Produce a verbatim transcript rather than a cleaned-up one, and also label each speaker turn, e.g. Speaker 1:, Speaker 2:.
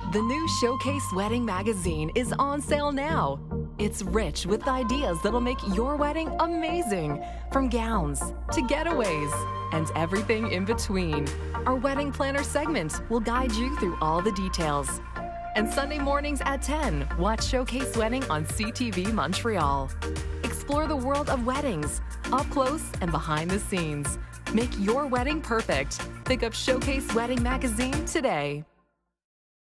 Speaker 1: The new Showcase Wedding magazine is on sale now. It's rich with ideas that'll make your wedding amazing, from gowns to getaways and everything in between. Our wedding planner segment will guide you through all the details. And Sunday mornings at ten, watch Showcase Wedding on C T V Montreal. Explore the world of weddings, up close and behind the scenes. Make your wedding perfect. Pick up Showcase Wedding magazine today.